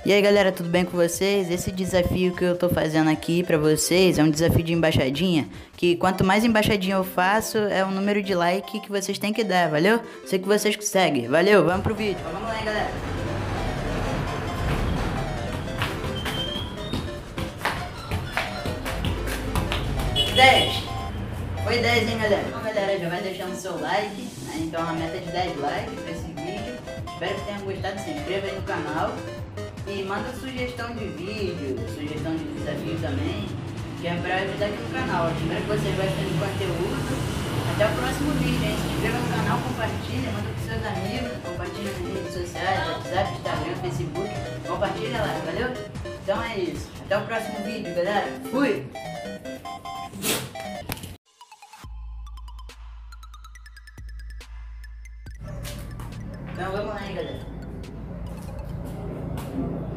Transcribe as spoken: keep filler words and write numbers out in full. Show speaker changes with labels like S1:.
S1: E aí galera, tudo bem com vocês? Esse desafio que eu tô fazendo aqui pra vocês é um desafio de embaixadinha, que quanto mais embaixadinha eu faço, é o número de like que vocês têm que dar, valeu? Sei que vocês conseguem, valeu, vamos pro vídeo. Vamos lá, hein, galera. dez. Foi dez, hein, galera? Então, galera, já vai deixando seu like, né? Então a meta é de dez likes pra esse vídeo. Espero que tenham gostado, se inscreva aí no canal. E manda sugestão de vídeo, sugestão de desafio também, que é pra ajudar aqui no canal. Espero que vocês gostem do conteúdo. Até o próximo vídeo, hein? Se inscreva no canal, compartilha, manda pros seus amigos, compartilha nas redes sociais, WhatsApp, Instagram, Facebook. Compartilha lá, valeu? Então é isso. Até o próximo vídeo, galera. Fui! Então vamos lá, hein, galera.